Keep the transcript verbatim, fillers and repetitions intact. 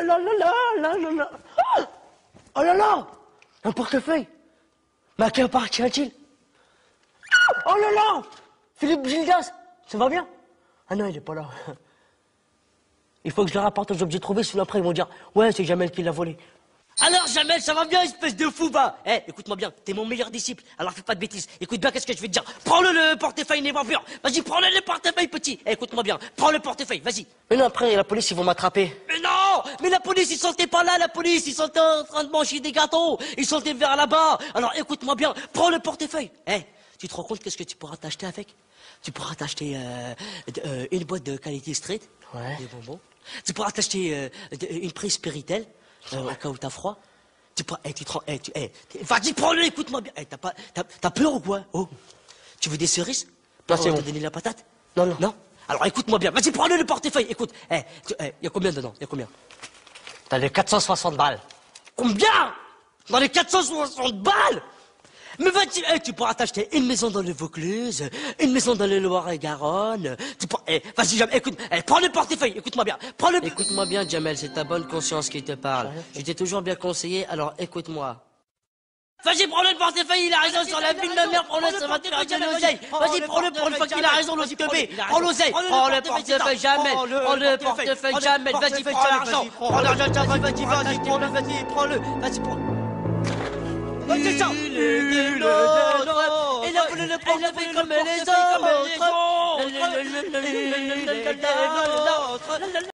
là là là là là là. Oh là là, un portefeuille. Mais à qui appartient-il? Oh là là, Philippe Gildas, ça va bien? Ah non, il est pas là. Il faut que je leur apporte les objets trouvés, sinon après ils vont dire « Ouais, c'est Jamel qui l'a volé ». Alors Jamel, ça va bien, espèce de fou, va. Eh, hey, écoute-moi bien, t'es mon meilleur disciple, alors fais pas de bêtises. Écoute bien, qu'est-ce que je vais te dire? Prends-le le portefeuille, n'est pas pur. Vas-y, prends-le le portefeuille, petit. Eh, hey, écoute-moi bien, prends le portefeuille, vas-y. Mais non, après, la police, ils vont m'attraper. Mais non, mais la police, ils sont pas là, la police, ils sont en train de manger des gâteaux. Ils sont vers là-bas. Alors écoute-moi bien, prends le portefeuille. Eh, hey, tu te rends compte qu'est-ce que tu pourras t'acheter avec? Tu pourras t'acheter euh, euh, une boîte de qualité street, ouais. Des bonbons. Tu pourras t'acheter euh, une prise Spiritel, euh, ouais. Au cas où t'as froid. Tu pourras, hey, tu te rends, hey, tu, hey, vas-y, prends-le, écoute-moi bien. Hey, t'as pas, t'as peur ou quoi? Oh, tu veux des cerises? Non, c'est bon. T'as donné la patate? Non, non. Non? Alors écoute-moi bien, vas-y, prends-le le portefeuille. Écoute, hey, tu, hey, y a combien dedans? Y a combien? T'as les quatre cent soixante balles. Combien? Dans les quatre cent soixante balles? Mais vas-y, hey, tu pourras t'acheter une maison dans le Vaucluse, une maison dans le Loire-et-Garonne. Tu pourras, hey, vas-y, Jamel, écoute, hey, prends le portefeuille, écoute-moi bien, prends le... Écoute-moi bien, Jamel, c'est ta bonne conscience qui te parle. Je t'ai toujours bien conseillé, alors écoute-moi. Vas-y, prends-le le portefeuille, il a raison sur la vie de ma mère, prends-le, ça va te faire de l'oseille. Vas-y, prends-le pour une fois qu'il a raison, l'autre teubé. Prends l'oseille, prends le portefeuille, Jamel, prends le portefeuille, Jamel, vas-y, prends l'argent. Prends l'argent, vas-y, vas-y, vas-y, prends-le, vas-y, prends-le, vas-y, prends. Oh, c'est ça! Il est de l'autre! Il a voulu le prendre comme les autres!